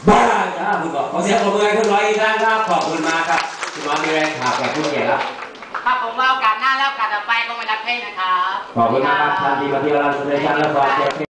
บ้าจ้าคุณบอกขอเสียงปรบมือให้คุณร้อยอีกครั้งครับขอบคุณมากครับคุณร้อยมีแรงข่าวแก่ผู้ใหญ่ครับครับผมว่าโอกาสหน้าแล้วโอกาสต่อไปก็มารับเพลงนะครับขอบคุณมากครับท่านที่มาเที่ยวร้านสเตชันและขอบคุณ